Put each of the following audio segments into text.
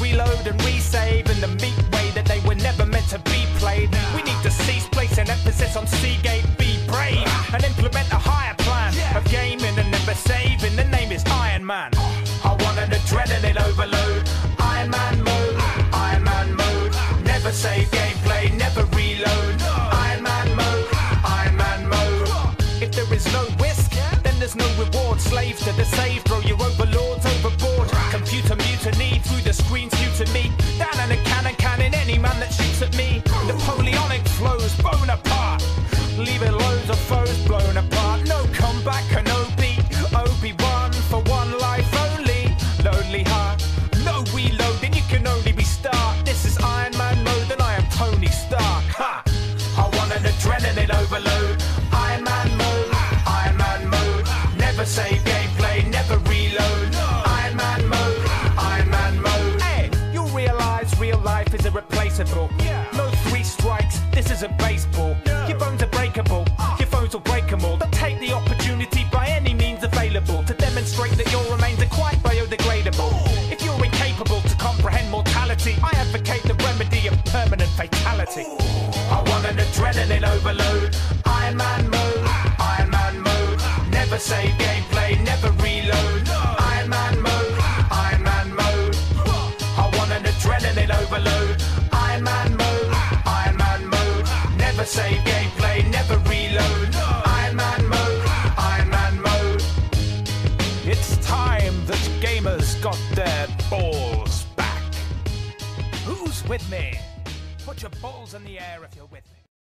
reload and resave in the meat way that they were never meant to be played. We need to cease placing emphasis on Seagate, be brave, and implement a higher plan of gaming and never saving. The name is Iron Man. I want an adrenaline overload. Iron Man mode, Iron Man mode. Never save gameplay, never reload. Iron Man mode, Iron Man mode. If there is no risk, then there's no reward. Slave to the save, throw your overlords overboard. Computer mutiny through the screens due to me. Down in a cannon any man that shoots at me. Napoleonic flows, Bonaparte, leaving loads of foes blown apart. No comeback, Kenobi, Obi-Wan for one life only. Lonely heart, no reloading, you can only restart. This is Iron Man mode and I am Tony Stark. Ha! I want an adrenaline overload. Iron Man mode, Iron Man mode. Never save gameplay, never reload. Iron Man mode, Iron Man mode. Hey, you'll realize real life is irreplaceable. No 3 strikes, this isn't baseball. Your bones are breakable, your phones will break them all. Don't take the opportunity by any means available to demonstrate that your remains are quite biodegradable. If you're incapable to comprehend mortality, I advocate the remedy of permanent fatality. I want an adrenaline overload. Iron Man mode, Iron Man mode. Never save gameplay, never reload. Iron Man mode, Iron Man mode. I want an adrenaline overload. Iron Man mode, Iron Man mode. Never save gameplay, never reload. Iron Man mode, Iron Man mode. It's time that gamers got their balls back. Who's with me? Put your balls in the air if you're with me.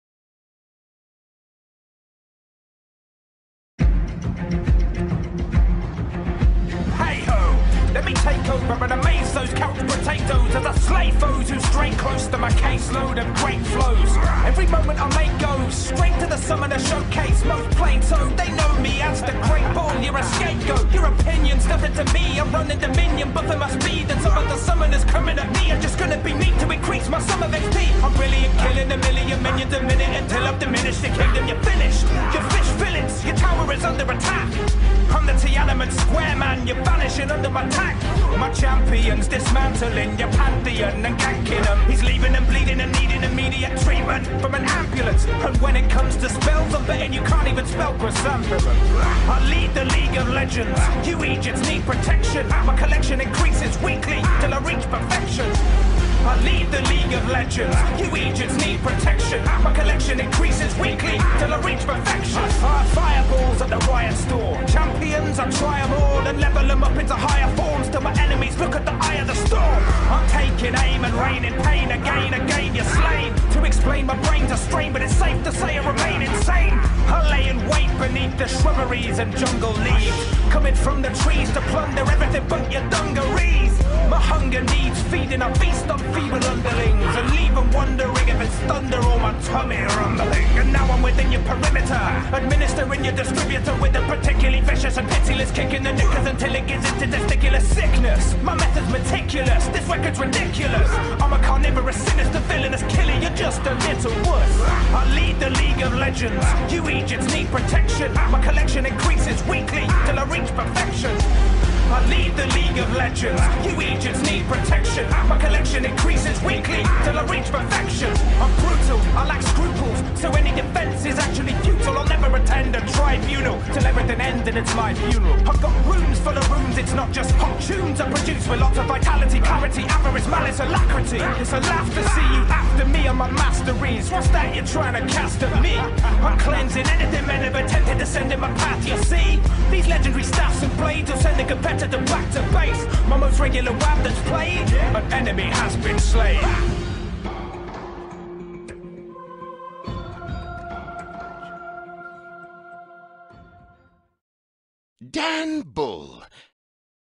Let me take over and amaze those couch potatoes as I slay foes who stray close to my caseload of great flows. Every moment I make goes straight to the summoner showcase. Most plain so they know me as the great bull. You're a scapegoat, your opinion's nothing to me. I'm running dominion, buffing my speed, and some of the summoners coming at me are just gonna be me to increase my sum of XP. I'm brilliant, killing a million minions a minute until I've diminished the kingdom. You're finished, your fish fillets, your tower is under attack. I'm the Tiananmen Square man, you're vanishing under my attack. My champion's dismantling your pantheon and ganking them. He's leaving them bleeding and needing immediate treatment from an ambulance. And when it comes to spells, I'm betting you can't even spell chrysanthemum. I lead the League of Legends, you Egypts need protection. My collection increases weekly till I reach perfection. I lead the League of Legends, you Egypts need protection. My collection increases weekly till I reach perfection. I fire fireballs at the riot store. Champions, I try them all and level them up into higher forms till my enemies look at the eye of the storm. I'm taking aim and raining pain again, you're slain. To explain my brain's a strain, but it's safe to say I remain insane. I lay in wait beneath the shrubberies and jungle leaves, coming from the trees to plunder everything but your dungarees. My hunger needs feeding, I feast on feeble underlings and leave them wondering if it's thunder or my tummy rumbling. And now I'm within your perimeter, administering your distributor with a particularly vicious and pitiless kick in the knickers until it gets into testicular sickness. My method's meticulous, this record's ridiculous. I'm a carnivorous, sinister, villainous killer, you're just a little wuss. I lead the League of Legends, you Egypts need protection. My collection increases weekly till I reach perfection. I lead the League of Legends, you Egypts need protection. My collection increases weekly till I reach perfection. I'm brutal, I lack scruples, so any defense is actually futile. I'll never attend a tribunal till everything ends and it's my funeral. I've got rooms full of rooms, it's not just hot tunes I produce with lots of vitality, clarity, avarice, malice, alacrity. It's a laugh to see you after me on my masteries. What's that you're trying to cast at me? I'm cleansing anything men have attempted to send in my path, you see? These legendary staffs and blades will send a competitor back to base. My most regular wab that's played, an enemy has been slain. Dan Bull.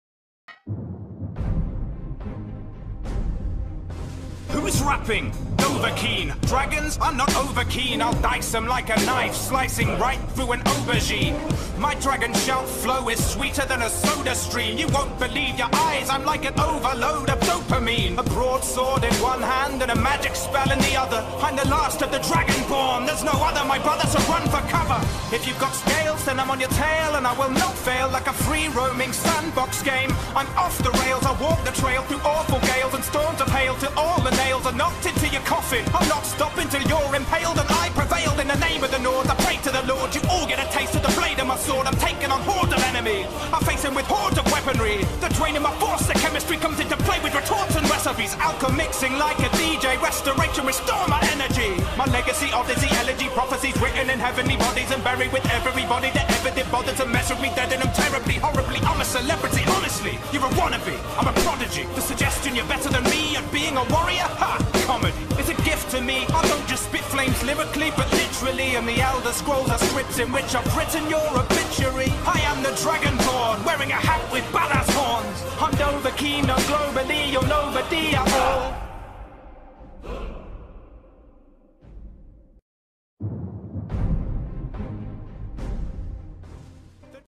Who's rapping? No over keen. Dragons, I'm not over keen. I'll dice them like a knife, slicing right through an aubergine. My dragon shout flow is sweeter than a soda stream. You won't believe your eyes, I'm like an overload of dopamine. A broadsword in one hand and a magic spell in the other. I'm the last of the dragonborn, there's no other, my brother, so run for cover. If you've got scales, then I'm on your tail, and I will not fail like a free-roaming sandbox game. I'm off the rails, I'll walk the trail through awful gales and storms of hail till all the nails are knocked into your coffin. I'll not stop until you're impaled, and I prevailed in the name of the North. I pray to the Lord, you all get a taste of the blade of my sword. I'm taking on hordes of enemies, I face him with hordes of weaponry. The drain in my force, the chemistry comes into play with retorts and recipes. Alchemy mixing like a DJ, restoration, restore my energy. My legacy, odyssey, elegy, prophecies written in heavenly bodies and buried with everybody that ever did bother to mess with me. Dead and I'm terribly, horribly, I'm a celebrity. Honestly, you're a wannabe, I'm a prodigy. The suggestion you're better than me at being a warrior? Ha! Comedy, it's a gift to me. I don't just spit flames lyrically, but literally. And the Elder Scrolls are scripts in which I've written your obituary. I am the Dragonborn, wearing a hat with badass horns. I'm Dovahkiin, no globally, you're nobody at all.